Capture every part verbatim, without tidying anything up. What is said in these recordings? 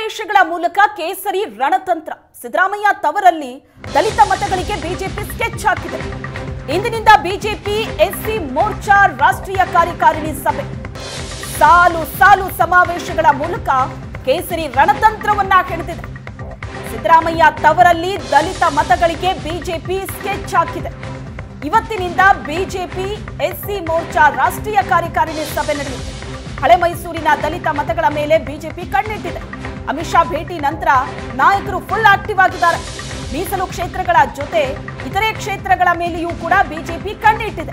ಸಮಾವೇಶಗಳ ಮೂಲಕ ಕೇಸರಿ ರಣತಂತ್ರ. ಸಿದ್ದರಾಮಯ್ಯ ತವರಲ್ಲಿ ದಲಿತ ಮತಗಳಿಗೆ ಬಿಜೆಪಿ ಸ್ಕೆಚ್ ಹಾಕಿದೆ. ಇಂದಿನಿಂದ ಬಿಜೆಪಿ ಎಸ್ಸಿ ಮೋರ್ಚಾ ರಾಷ್ಟ್ರೀಯ ಕಾರ್ಯಕಾರಿಣಿ ಸಭೆ. ಸಾಲು ಸಾಲು ಸಮಾವೇಶಗಳ ಮೂಲಕ ಕೇಸರಿ ರಣತಂತ್ರವನ್ನ ಹೆಣೆದಿದೆ. ಸಿದ್ದರಾಮಯ್ಯ ತವರಲ್ಲಿ ದಲಿತ ಮತಗಳಿಗೆ ಬಿಜೆಪಿ ಸ್ಕೆಚ್ ಹಾಕಿದೆ. ಇವತ್ತಿನಿಂದ ಬಿಜೆಪಿ ಎಸ್ಸಿ ಮೋರ್ಚಾ ರಾಷ್ಟ್ರೀಯ ಕಾರ್ಯಕಾರಿಣಿ ಸಭೆ ನಡೆಯುತ್ತೆ. ಹಳೆ ಮೈಸೂರಿನ ದಲಿತ ಮತಗಳ ಮೇಲೆ ಬಿಜೆಪಿ ಕಣ್ಣಿಟ್ಟಿದೆ. ಅಮಿತ್ ಶಾ ಭೇಟಿ ನಂತರ ನಾಯಕರು ಫುಲ್ ಆಕ್ಟಿವ್ ಆಗಿದ್ದಾರೆ. ಮೀಸಲು ಕ್ಷೇತ್ರಗಳ ಜೊತೆ ಇತರೆ ಕ್ಷೇತ್ರಗಳ ಮೇಲೆಯೂ ಕೂಡ ಬಿಜೆಪಿ ಕಣ್ಣಿಟ್ಟಿದೆ.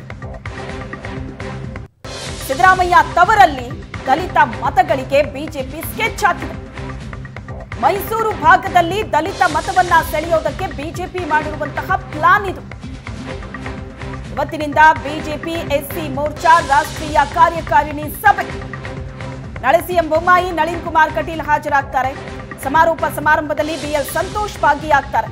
ಸಿದ್ದರಾಮಯ್ಯ ತವರಲ್ಲಿ ದಲಿತ ಮತಗಳಿಗೆ ಬಿಜೆಪಿ ಸ್ಕೆಚ್ ಹಾಕಿದೆ. ಮೈಸೂರು ಭಾಗದಲ್ಲಿ ದಲಿತ ಮತವನ್ನ ಸೆಳೆಯೋದಕ್ಕೆ ಬಿಜೆಪಿ ಮಾಡಿರುವಂತಹ ಪ್ಲಾನ್ ಇದು. ಇವತ್ತಿನಿಂದ ಬಿಜೆಪಿ ಎಸ್ಸಿ ಮೋರ್ಚಾ ರಾಷ್ಟ್ರೀಯ ಕಾರ್ಯಕಾರಿಣಿ ಸಭೆ. ನಾಳೆ ಸಿಎಂ ಬೊಮ್ಮಾಯಿ, ನಳಿನ್ ಕುಮಾರ್ ಕಟೀಲ್ ಹಾಜರಾಗ್ತಾರೆ. ಸಮಾರೋಪ ಸಮಾರಂಭದಲ್ಲಿ ಬಿಎಲ್ ಸಂತೋಷ್ ಭಾಗಿಯಾಗ್ತಾರೆ.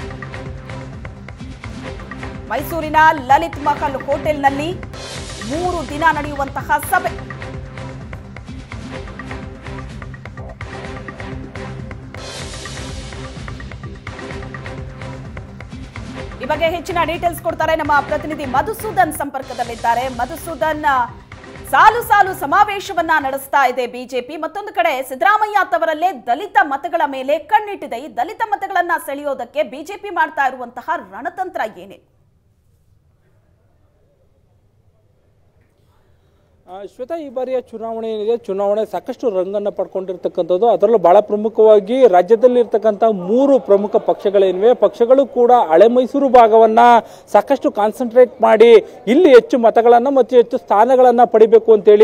ಮೈಸೂರಿನ ಲಲಿತ್ ಮಹಲ್ ಹೋಟೆಲ್ನಲ್ಲಿ ಮೂರು ದಿನ ನಡೆಯುವಂತಹ ಸಭೆ. ಈ ಬಗ್ಗೆ ಹೆಚ್ಚಿನ ಡೀಟೇಲ್ಸ್ ಕೊಡ್ತಾರೆ ನಮ್ಮ ಪ್ರತಿನಿಧಿ ಮಧುಸೂದನ್ ಸಂಪರ್ಕದಲ್ಲಿದ್ದಾರೆ. ಮಧುಸೂದನ್, ಸಾಲು ಸಾಲು ಸಮಾವೇಶವನ್ನ ನಡೆಸ್ತಾ ಇದೆ ಬಿಜೆಪಿ. ಮತ್ತೊಂದು ಕಡೆ ಸಿದ್ದರಾಮಯ್ಯ ತವರಲ್ಲೇ ದಲಿತ ಮತಗಳ ಮೇಲೆ ಕಣ್ಣಿಟ್ಟಿದೆ. ಈ ದಲಿತ ಮತಗಳನ್ನ ಸೆಳೆಯೋದಕ್ಕೆ ಬಿಜೆಪಿ ಮಾಡ್ತಾ ಇರುವಂತಹ ರಣತಂತ್ರ ಏನೇ? ಶ್ವೇತಾ, ಈ ಬಾರಿಯ ಚುನಾವಣೆ ಏನಿದೆ, ಚುನಾವಣೆ ಸಾಕಷ್ಟು ರಂಗನ್ನು ಪಡ್ಕೊಂಡಿರ್ತಕ್ಕಂಥದ್ದು. ಅದರಲ್ಲೂ ಬಹಳ ಪ್ರಮುಖವಾಗಿ ರಾಜ್ಯದಲ್ಲಿರ್ತಕ್ಕಂಥ ಮೂರು ಪ್ರಮುಖ ಪಕ್ಷಗಳೇನಿವೆ, ಪಕ್ಷಗಳು ಕೂಡ ಹಳೆ ಮೈಸೂರು ಭಾಗವನ್ನ ಸಾಕಷ್ಟು ಕಾನ್ಸಂಟ್ರೇಟ್ ಮಾಡಿ ಇಲ್ಲಿ ಹೆಚ್ಚು ಮತಗಳನ್ನು ಮತ್ತು ಹೆಚ್ಚು ಸ್ಥಾನಗಳನ್ನು ಪಡಿಬೇಕು ಅಂತೇಳಿ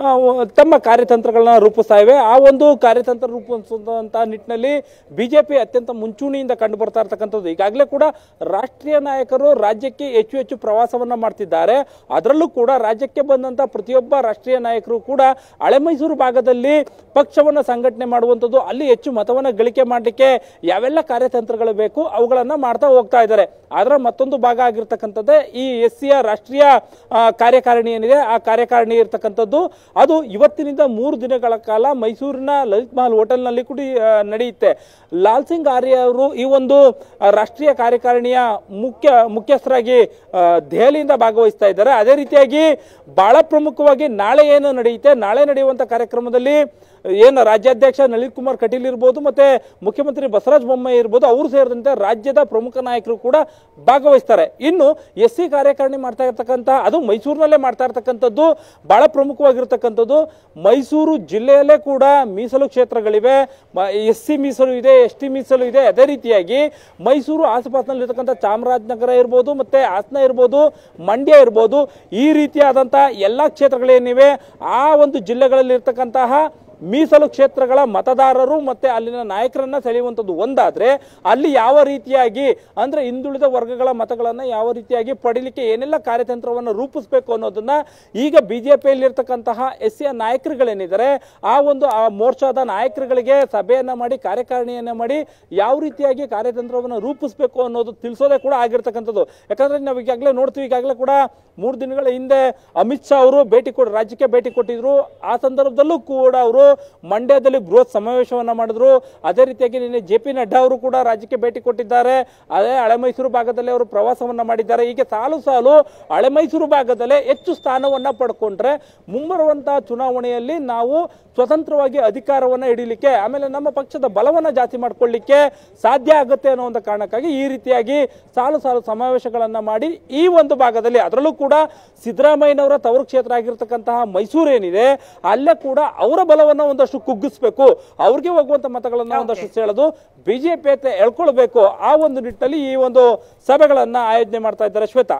ತಮ್ಮ ಕಾರ್ಯತಂತ್ರಗಳನ್ನ ರೂಪಿಸ್ತಾ ಇವೆ. ಆ ಒಂದು ಕಾರ್ಯತಂತ್ರ ರೂಪಿಸುವಂತ ನಿಟ್ಟಿನಲ್ಲಿ ಬಿಜೆಪಿ ಅತ್ಯಂತ ಮುಂಚೂಣಿಯಿಂದ ಕಂಡು ಬರ್ತಾ ಇರ್ತಕ್ಕಂಥದ್ದು. ಈಗಾಗಲೇ ಕೂಡ ರಾಷ್ಟ್ರೀಯ ನಾಯಕರು ರಾಜ್ಯಕ್ಕೆ ಹೆಚ್ಚು ಹೆಚ್ಚು ಪ್ರವಾಸವನ್ನ ಮಾಡ್ತಿದ್ದಾರೆ. ಅದರಲ್ಲೂ ಕೂಡ ರಾಜ್ಯಕ್ಕೆ ಬಂದಂತ ಪ್ರತಿಯೊಬ್ಬ ರಾಷ್ಟ್ರೀಯ ನಾಯಕರು ಕೂಡ ಹಳೆ ಮೈಸೂರು ಭಾಗದಲ್ಲಿ ಪಕ್ಷವನ್ನು ಸಂಘಟನೆ ಮಾಡುವಂಥದ್ದು, ಅಲ್ಲಿ ಹೆಚ್ಚು ಮತವನ್ನು ಗಳಿಕೆ ಮಾಡಲಿಕ್ಕೆ ಯಾವೆಲ್ಲ ಕಾರ್ಯತಂತ್ರಗಳು ಬೇಕು ಅವುಗಳನ್ನ ಮಾಡ್ತಾ ಹೋಗ್ತಾ ಇದ್ದಾರೆ. ಅದರ ಮತ್ತೊಂದು ಭಾಗ ಆಗಿರ್ತಕ್ಕಂಥದ್ದೇ ಈ ಎಸ್ ಸಿಯ ರಾಷ್ಟ್ರೀಯ ಕಾರ್ಯಕಾರಿಣಿ ಏನಿದೆ, ಆ ಕಾರ್ಯಕಾರಿಣಿ ಇರ್ತಕ್ಕಂಥದ್ದು ಅದು ಇವತ್ತಿನಿಂದ ಮೂರು ದಿನಗಳ ಕಾಲ ಮೈಸೂರಿನ ಲಲಿತ್ ಮಹಲ್ ಹೋಟೆಲ್ನಲ್ಲಿ ಕೂಡ ನಡೆಯುತ್ತೆ. ಲಾಲ್ ಸಿಂಗ್ ಆರ್ಯ ಅವರು ಈ ಒಂದು ರಾಷ್ಟ್ರೀಯ ಕಾರ್ಯಕಾರಿಣಿಯ ಮುಖ್ಯ ಮುಖ್ಯಸ್ಥರಾಗಿ ದೆಹಲಿಯಿಂದ ಭಾಗವಹಿಸ್ತಾ ಇದ್ದಾರೆ. ಅದೇ ರೀತಿಯಾಗಿ ಬಹಳ ಪ್ರಮುಖವಾಗಿ ನಾಳೆ ಏನು ನಡೆಯುತ್ತೆ, ನಾಳೆ ನಡೆಯುವಂತ ಕಾರ್ಯಕ್ರಮದಲ್ಲಿ ಏನು ರಾಜ್ಯಾಧ್ಯಕ್ಷ ನಳಿನ್ ಕುಮಾರ್ ಕಟೀಲ್ ಇರ್ಬೋದು, ಮತ್ತೆ ಮುಖ್ಯಮಂತ್ರಿ ಬಸವರಾಜ ಬೊಮ್ಮಾಯಿ ಇರ್ಬೋದು, ಅವರು ಸೇರಿದಂತೆ ರಾಜ್ಯದ ಪ್ರಮುಖ ನಾಯಕರು ಕೂಡ ಭಾಗವಹಿಸ್ತಾರೆ. ಇನ್ನು ಎಸ್ ಸಿ ಕಾರ್ಯಕಾರಿಣಿ ಮಾಡ್ತಾ ಇರ್ತಕ್ಕಂಥ, ಅದು ಮೈಸೂರಿನಲ್ಲೇ ಮಾಡ್ತಾ ಇರ್ತಕ್ಕಂಥದ್ದು ಬಹಳ ಪ್ರಮುಖವಾಗಿರ್ತಕ್ಕಂಥದ್ದು. ಮೈಸೂರು ಜಿಲ್ಲೆಯಲ್ಲೇ ಕೂಡ ಮೀಸಲು ಕ್ಷೇತ್ರಗಳಿವೆ, ಎಸ್ ಸಿ ಮೀಸಲು ಇದೆ, ಎಸ್ ಟಿ ಮೀಸಲು ಇದೆ. ಅದೇ ರೀತಿಯಾಗಿ ಮೈಸೂರು ಆಸುಪಾಸಿನಲ್ಲಿ ಇರ್ತಕ್ಕಂಥ ಚಾಮರಾಜನಗರ ಇರ್ಬೋದು, ಮತ್ತೆ ಹಾಸನ ಇರ್ಬೋದು, ಮಂಡ್ಯ ಇರ್ಬೋದು, ಈ ರೀತಿಯಾದಂಥ ಎಲ್ಲ ಕ್ಷೇತ್ರಗಳೇನಿವೆ ಆ ಒಂದು ಜಿಲ್ಲೆಗಳಲ್ಲಿ ಇರ್ತಕ್ಕಂತಹ ಮೀಸಲು ಕ್ಷೇತ್ರಗಳ ಮತದಾರರು ಮತ್ತೆ ಅಲ್ಲಿನ ನಾಯಕರನ್ನ ಸೆಳೆಯುವಂಥದ್ದು ಒಂದಾದ್ರೆ, ಅಲ್ಲಿ ಯಾವ ರೀತಿಯಾಗಿ ಅಂದ್ರೆ ಹಿಂದುಳಿದ ವರ್ಗಗಳ ಮತಗಳನ್ನ ಯಾವ ರೀತಿಯಾಗಿ ಪಡಿಲಿಕ್ಕೆ ಏನೆಲ್ಲ ಕಾರ್ಯತಂತ್ರವನ್ನು ರೂಪಿಸಬೇಕು ಅನ್ನೋದನ್ನ ಈಗ ಬಿಜೆಪಿಯಲ್ಲಿ ಇರ್ತಕ್ಕಂತಹ ಎಸ್ ಸಿಯ ನಾಯಕರುಗಳೇನಿದ್ದಾರೆ ಆ ಒಂದು ಆ ಮೋರ್ಚಾದ ನಾಯಕರುಗಳಿಗೆ ಸಭೆಯನ್ನ ಮಾಡಿ ಕಾರ್ಯಕಾರಿಣಿಯನ್ನ ಮಾಡಿ ಯಾವ ರೀತಿಯಾಗಿ ಕಾರ್ಯತಂತ್ರವನ್ನು ರೂಪಿಸಬೇಕು ಅನ್ನೋದು ತಿಳಿಸೋದೇ ಕೂಡ ಆಗಿರ್ತಕ್ಕಂಥದ್ದು. ಯಾಕಂದ್ರೆ ನಾವು ಈಗಾಗಲೇ ನೋಡ್ತೀವಿ, ಈಗಾಗಲೇ ಕೂಡ ಮೂರು ದಿನಗಳ ಹಿಂದೆ ಅಮಿತ್ ಶಾ ಅವರು ಭೇಟಿ ಕೊಟ್ಟು ರಾಜ್ಯಕ್ಕೆ ಭೇಟಿ ಕೊಟ್ಟಿದ್ರು. ಆ ಸಂದರ್ಭದಲ್ಲೂ ಕೂಡ ಅವರು ಮಂಡ್ಯದಲ್ಲಿ ಬೃಹತ್ ಸಮಾವೇಶವನ್ನ ಮಾಡಿದ್ರು. ಅದೇ ರೀತಿಯಾಗಿ ನಿನ್ನೆ ಜೆ ಪಿ ನಡ್ಡಾ ಅವರು ಕೂಡ ರಾಜ್ಯಕ್ಕೆ ಭೇಟಿ ಕೊಟ್ಟಿದ್ದಾರೆ. ಅದೇ ಹಳೆ ಮೈಸೂರು ಭಾಗದಲ್ಲಿ ಅವರು ಪ್ರವಾಸವನ್ನ ಮಾಡಿದ್ದಾರೆ. ಹೀಗೆ ಸಾಲು ಸಾಲು ಹಳೆ ಮೈಸೂರು ಭಾಗದಲ್ಲೇ ಹೆಚ್ಚು ಸ್ಥಾನವನ್ನ ಪಡ್ಕೊಂಡ್ರೆ ಮುಂಬರುವಂತಹ ಚುನಾವಣೆಯಲ್ಲಿ ನಾವು ಸ್ವತಂತ್ರವಾಗಿ ಅಧಿಕಾರವನ್ನ ಹಿಡಿಲಿಕ್ಕೆ, ಆಮೇಲೆ ನಮ್ಮ ಪಕ್ಷದ ಬಲವನ್ನ ಜಾಸ್ತಿ ಮಾಡ್ಕೊಳ್ಳಿಕ್ಕೆ ಸಾಧ್ಯ ಆಗುತ್ತೆ ಅನ್ನೋ ಒಂದು ಕಾರಣಕ್ಕಾಗಿ ಈ ರೀತಿಯಾಗಿ ಸಾಲು ಸಾಲು ಸಮಾವೇಶಗಳನ್ನ ಮಾಡಿ ಈ ಒಂದು ಭಾಗದಲ್ಲಿ, ಅದರಲ್ಲೂ ಕೂಡ ಸಿದ್ದರಾಮಯ್ಯನವರ ತವರು ಕ್ಷೇತ್ರ ಆಗಿರ್ತಕ್ಕಂತಹ ಮೈಸೂರು ಏನಿದೆ ಅಲ್ಲೇ ಕೂಡ ಅವರ ಬಲವನ್ನ ಒಂದಷ್ಟು ಕುಗ್ಗಿಸ್ಬೇಕು, ಅವ್ರಿಗೆ ಹೋಗುವಂತ ಮತಗಳನ್ನ ಒಂದಷ್ಟು ಸೆಳೆದು ಬಿಜೆಪಿ ಅಂತ ಹೇಳ್ಕೊಳ್ಬೇಕು. ಆ ಒಂದು ನಿಟ್ಟಿನಲ್ಲಿ ಈ ಒಂದು ಸಭೆಗಳನ್ನ ಆಯೋಜನೆ ಮಾಡ್ತಾ ಇದ್ದಾರೆ. ಶ್ವೇತಾ,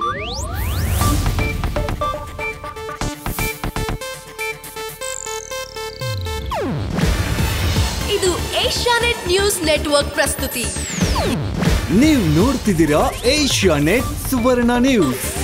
ಇದು ಏಷ್ಯಾನೆಟ್ ನ್ಯೂಸ್ ನೆಟ್ವರ್ಕ್ ಪ್ರಸ್ತುತಿ. ನೀವು ನೋಡ್ತಿದ್ದೀರಾ ಏಷ್ಯಾನೆಟ್ ಸುವರ್ಣ ನ್ಯೂಸ್.